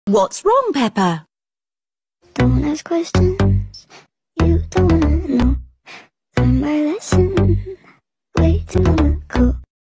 What's wrong, Peppa? Don't ask questions you don't wanna know. Learn my lesson. Wait till I'm